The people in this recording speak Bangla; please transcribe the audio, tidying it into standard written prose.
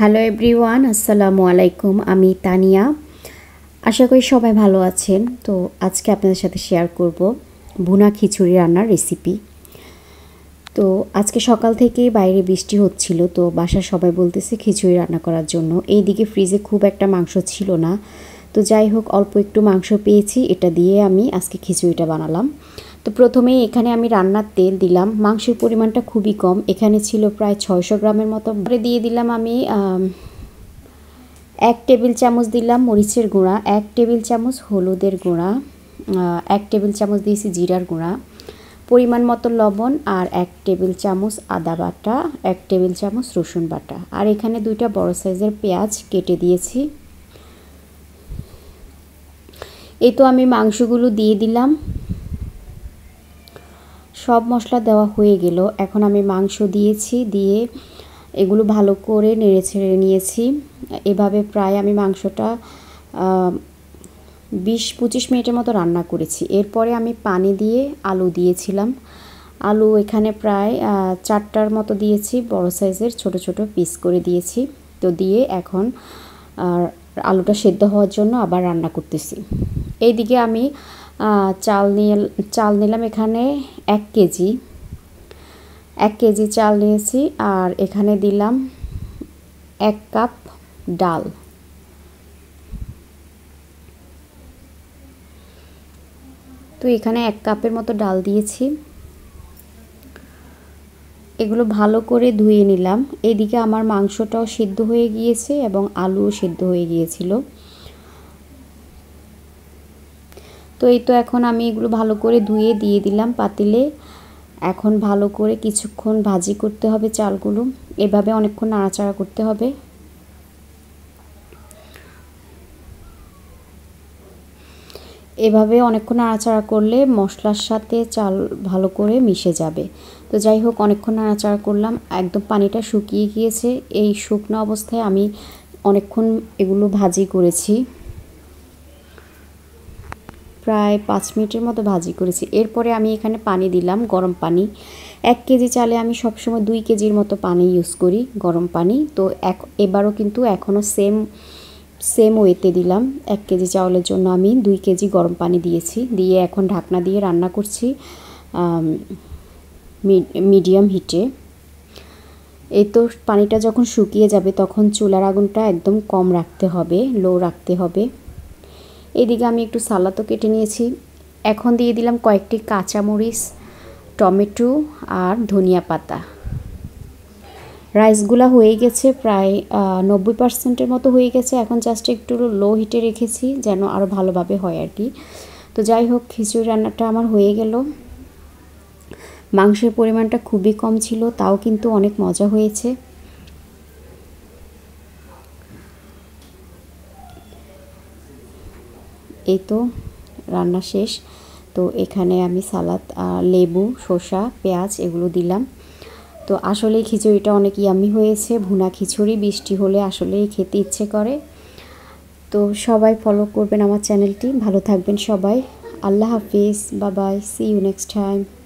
হ্যালো এভরিওয়ান, আসসালামু আলাইকুম। আমি তানিয়া। আশা করি সবাই ভালো আছেন। তো আজকে আপনাদের সাথে শেয়ার করব ভুনা খিচুড়ি রান্নার রেসিপি। তো আজকে সকাল থেকেই বাইরে বৃষ্টি হচ্ছিল, তো বাসার সবাই বলতেছে খিচুড়ি রান্না করার জন্য। এইদিকে ফ্রিজে খুব একটা মাংস ছিল না, তো যাই হোক অল্প একটু মাংস পেয়েছি, এটা দিয়ে আমি আজকে খিচুড়িটা বানালাম। তো প্রথমেই এখানে আমি রান্নার তেল দিলাম। মাংসের পরিমাণটা খুবই কম, এখানে ছিল প্রায় 600 গ্রামের মতো। দিয়ে দিলাম আমি 1 টেবিল চামচ দিলাম মরিচের গুঁড়া, 1 টেবিল চামচ হলুদের গুঁড়া, 1 টেবিল চামচ দিয়েছি জিরার গুঁড়া, পরিমাণ মতো লবণ, আর 1 টেবিল চামচ আদা বাটা, 1 টেবিল চামচ রসুন বাটা, আর এখানে 2টা বড় সাইজের পেঁয়াজ কেটে দিয়েছি। এই তো আমি মাংসগুলো দিয়ে দিলাম। সব মশলা দেওয়া হয়ে গেল। এখন আমি মাংস দিয়েছি, দিয়ে এগুলো ভালো করে নেড়ে ছেড়ে নিয়েছি। এভাবে প্রায় আমি মাংসটা 20-25 মিনিটের মতো রান্না করেছি। এরপরে আমি পানি দিয়ে আলু দিয়েছিলাম। আলু এখানে প্রায় 4টার মতো দিয়েছি, বড় সাইজের ছোট ছোট পিস করে দিয়েছি। তো দিয়ে এখন আলুটা সেদ্ধ হওয়ার জন্য আবার রান্না করতেছি। এইদিকে আমি চাল নিলাম এখানে 1 কেজি। 1 কেজি চাল নিয়েছি, আর এখানে দিলাম 1 কাপ ডাল। তো এখানে 1 কাপের মতো ডাল দিয়েছি। এগুলো ভালো করে ধুয়ে নিলাম। এইদিকে আমার মাংসটাও সিদ্ধ হয়ে গিয়েছে এবং আলুও সিদ্ধ হয়ে গিয়েছিল। তো এই তো এখন আমি এগুলো ভালো করে ধুয়ে দিয়ে দিলাম পাতিলে। এখন ভালো করে কিছুক্ষণ ভাজি করতে হবে চালগুলো। এভাবে অনেকক্ষণ নাড়াচাড়া করতে হবে। এভাবে অনেকক্ষণ নাড়াচাড়া করলে মশলার সাথে চাল ভালো করে মিশে যাবে। তো যাই হোক অনেকক্ষণ নাড়াচাড়া করলাম, একদম পানিটা শুকিয়ে গিয়েছে। এই শুকনো অবস্থায় আমি অনেকক্ষণ এগুলো ভাজি করেছি, প্রায় 5 মিনিটের মতো ভাজি করেছি। এরপরে আমি এখানে পানি দিলাম, গরম পানি। 1 কেজি চালে আমি সবসময় 2 কেজির মতো পানি ইউজ করি, গরম পানি। তো এবারও কিন্তু এখনও সেম ওয়েতে দিলাম। 1 কেজি চাউলের জন্য আমি 2 কেজি গরম পানি দিয়েছি। দিয়ে এখন ঢাকনা দিয়ে রান্না করছি মিডিয়াম হিটে। এই তো পানিটা যখন শুকিয়ে যাবে তখন চুলার আগুনটা একদম কম রাখতে হবে, লো রাখতে হবে। এদিকে আমি একটু সালাদও কেটে নিয়েছি। এখন দিয়ে দিলাম কয়েকটি কাঁচামরিচ, টমেটো আর ধনিয়া পাতা। রাইসগুলো হয়ে গেছে, প্রায় 90% মতো হয়ে গেছে। এখন জাস্ট একটু লো হিটে রেখেছি যেন আরও ভালোভাবে হয় আর কি। তো যাই হোক খিচুড়ি রান্নাটা আমার হয়ে গেল। মাংসের পরিমাণটা খুবই কম ছিল, তাও কিন্তু অনেক মজা হয়েছে। এই তো রান্না শেষ। তো এখানে আমি সালাদ, লেবু, শসা, পেঁয়াজ এগুলো দিলাম। তো আসলেই খিচুড়িটা অনেক ইয়ামি হয়েছে। ভুনা খিচুড়ি বৃষ্টি হলে আসলেই খেতে ইচ্ছে করে। তো সবাই ফলো করবেন আমার চ্যানেলটি। ভালো থাকবেন সবাই। আল্লাহ হাফিজ, bye bye, see you next time.